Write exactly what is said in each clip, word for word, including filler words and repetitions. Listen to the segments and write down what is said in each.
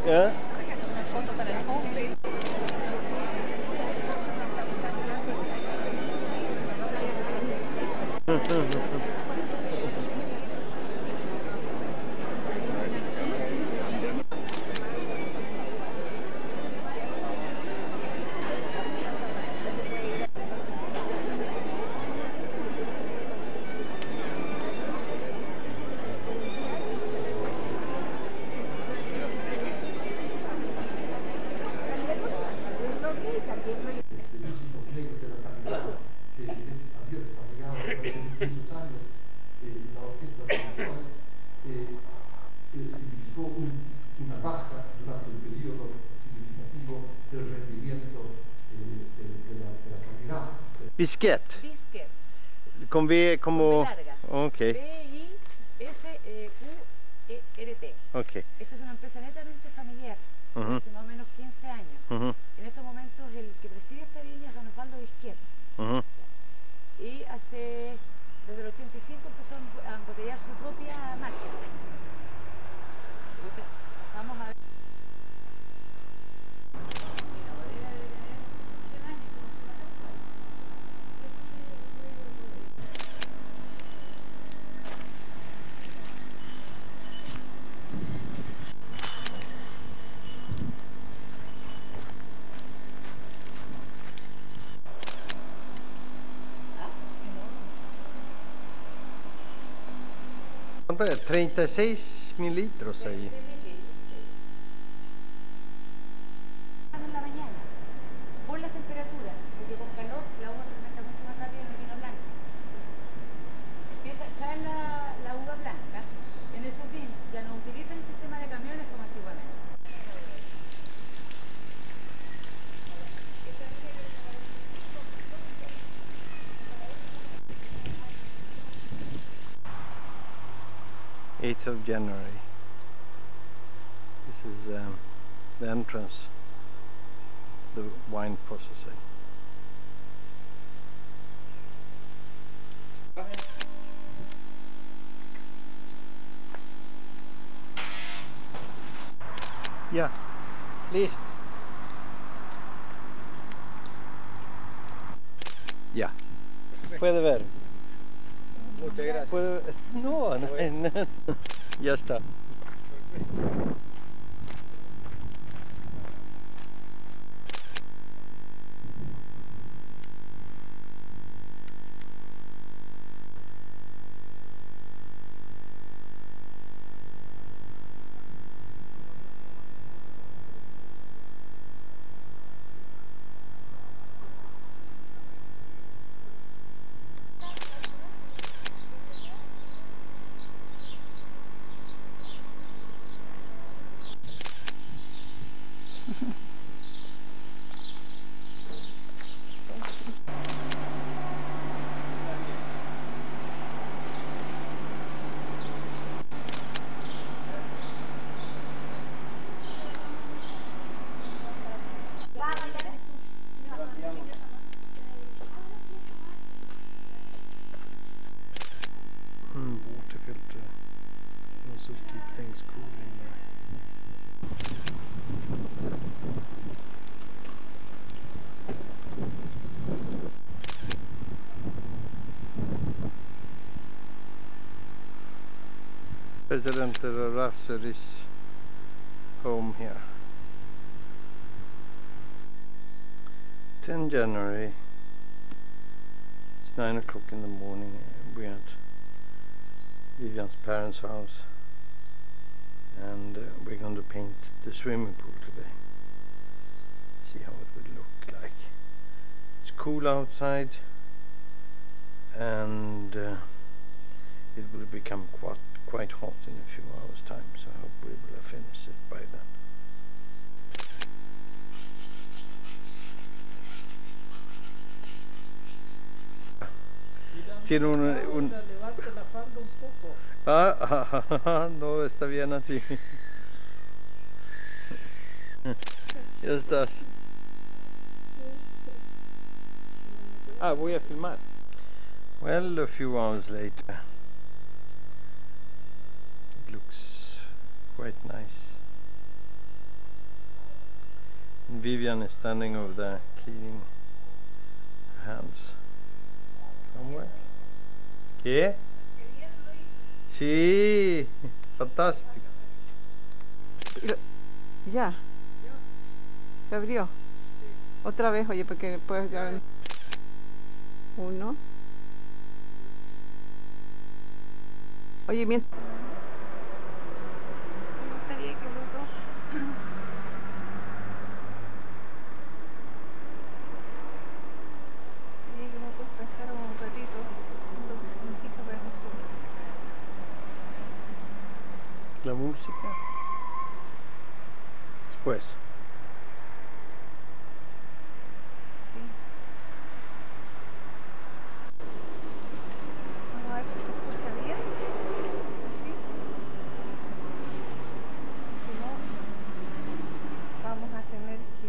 ¿Eh? Sacando una foto para el homepage. Muchos años, eh, la orquesta de Bolshoi eh, eh, significó un, una baja durante un periodo significativo del rendimiento eh, de, de, la, de la calidad. Bisquet. Bisquet. Con V como... Con V larga. Ok. B I S Q E R T. Ok. Esta es una empresa netamente familiar, Uh-huh. hace más o menos quince años. Uh-huh. En estos momentos el que preside esta viña es don Osvaldo Bisquet. Uh-huh. Y hace, desde el ochenta y cinco empezó a embotellar su propia marca. Pasamos a ver. treinta y seis mililitros ahí. En la mañana, por las temperaturas, porque con calor la uva fermenta mucho más rápido en el vino blanco. Empieza a echar la, la uva blanca en esos vinos, ya no utilizan el sistema de camiones como antiguamente. eighth of January. This is um, the entrance, the wine processing. Ja, listo. Ya, puede ver. Muchas gracias. Puede, no, no, no, ya está. Mm, water filter also keep things cool in there. President Raseri's home here. tenth January. It's nine o'clock in the morning. We're at Vivian's parents' house, and uh, we're going to paint the swimming pool today. See how it would look like. It's cool outside, and uh, it will become quite quite hot in a few hours' time. So I hope we will have finished it by then. Tiene un, un... Levante la falda un poco. Ah, ah, ah, ah, no, está bien así. Ya estás. Ah, voy a filmar. Well, a few hours later. It looks quite nice. Vivian is standing over there cleaning her hands somewhere. ¿Qué? Sí, fantástico. Ya. Se abrió. Otra vez, oye, porque puedes ya. Uno. Oye, mientras. Me gustaría que los dos quería que los dos pensáramos un ratito en lo que significa para nosotros. La música. Después. Sí. Vamos a ver si se escucha bien. Así. Si no, vamos a tener que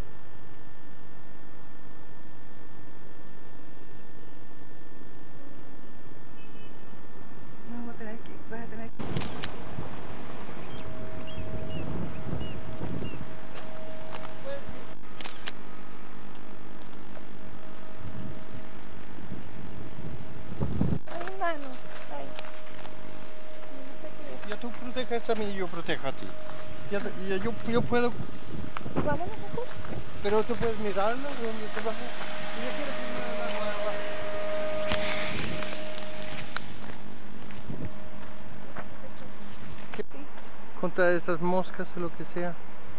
vamos a tener que vas a tener que ay, mano, ay. No sé qué. Ya tú proteges a mí y yo protejo a ti. Ya, ya yo, yo puedo, Vámonos mejor. pero tú puedes mirarlo donde te vas. Yo quiero que me haga agua. ¿Qué? Contra estas moscas o lo que sea.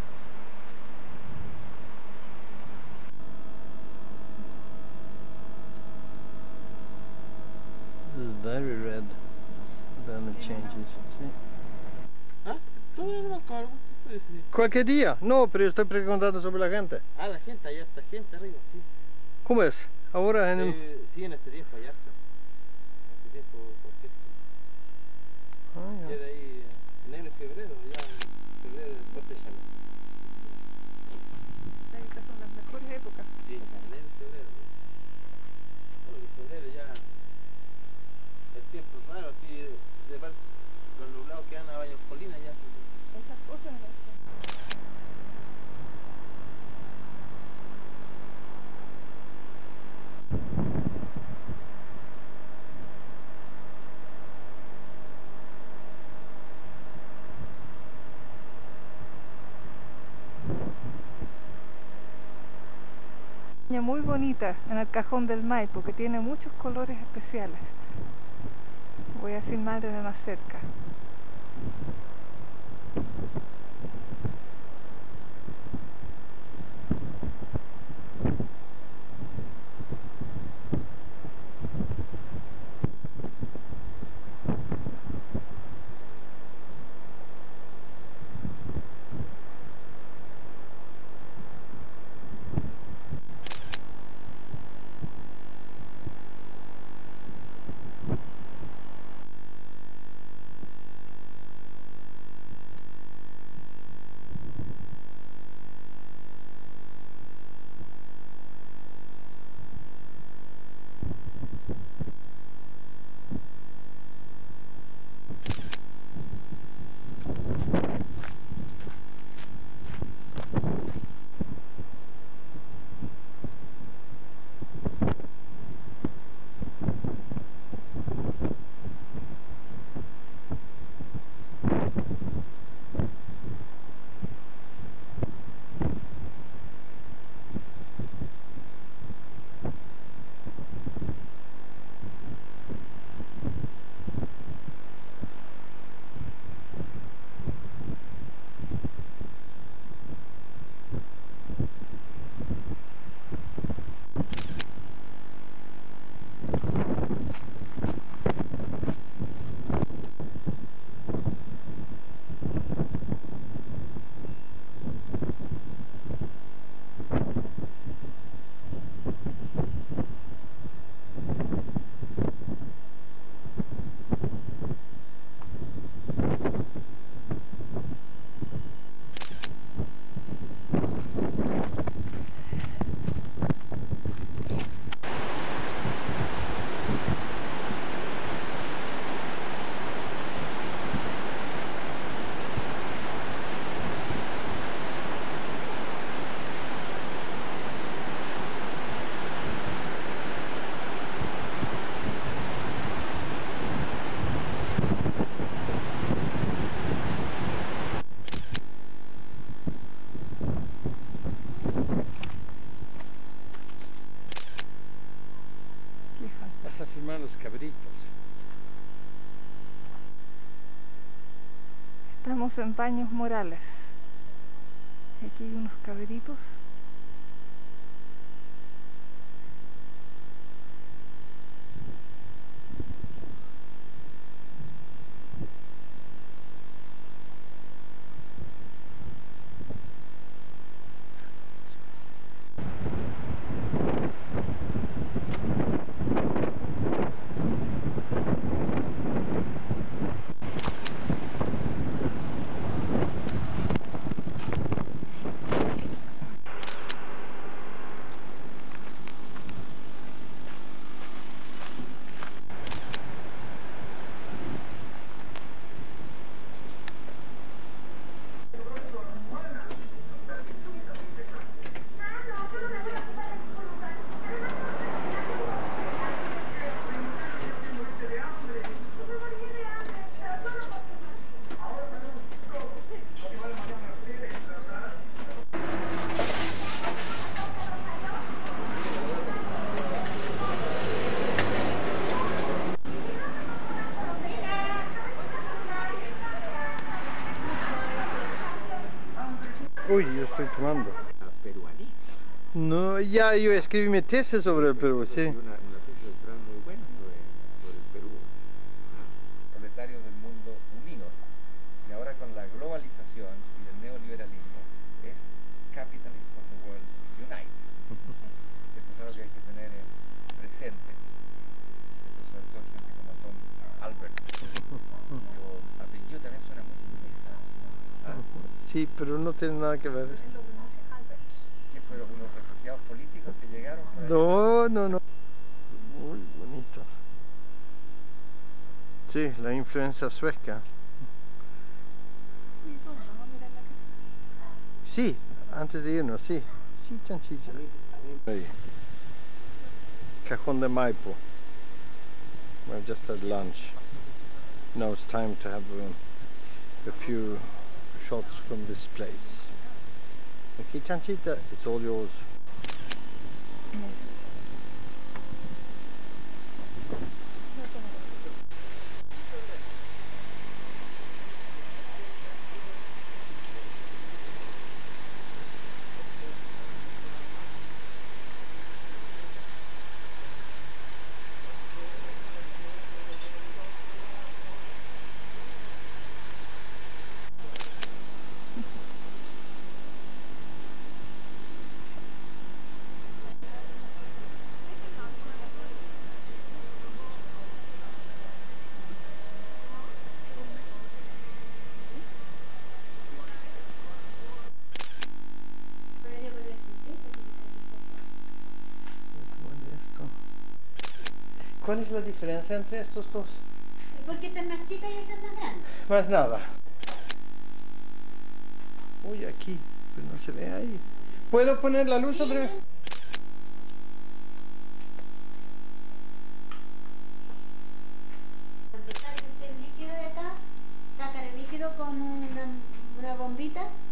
This is very red. Then it changes. ¿Sí? ¿Ah? Todavía no me acuerdo. ¿Qué fue ese? Cualquier día. No, pero yo estoy preguntando sobre la gente. Ah, la gente, allá está gente arriba, sí. ¿Cómo es? Ahora en el... Eh, sí, en este tiempo allá está. En este tiempo, cualquier. Ah, ya. Queda ahí en enero y febrero, ya en febrero después de Shalom. Estas son las mejores épocas. Sí, enero y febrero. ¿No? Bueno, en febrero ya el tiempo es raro, así de ver los nublados que van a Baños Colinas ya. Esas cosas no son. Muy bonita en el Cajón del Maipo, que tiene muchos colores especiales. Voy a filmar desde más cerca. estamos en Baños Morales. Aquí hay unos caberitos. Uy, yo estoy tomando. Peruanista. No, ya yo escribí mi tesis sobre el Perú, sí. Una, una tesis doctoral muy buena sobre, sobre el Perú. Proletarios del mundo unidos. Y ahora con la globalización y el neoliberalismo es Capitalists of the World Unite. Esto es algo que hay que tener en presente. Esto sobre todo gente como Tom Alberts. Cuyo apellido también suena muy inglés. ¿Ah? Sí, pero no tiene nada que ver. ¿Qué fueron unos refugiados políticos que llegaron? Para No, no, no. Muy bonitos. Sí, la influencia sueca. Sí, antes de irnos, sí. Sí, chanchilla. Ahí. Cajón de Maipo. We've just had lunch. Now it's time to have a, a few shots from this place. Okay, Chanchita, it's all yours. ¿Cuál es la diferencia entre estos dos? Porque esta es más chica y esa es más grande. Más nada. Uy, aquí, pero no se ve ahí. ¿Puedo poner la luz Sí, otra vez? Cuando saques el líquido de acá, sacan el líquido con una, una bombita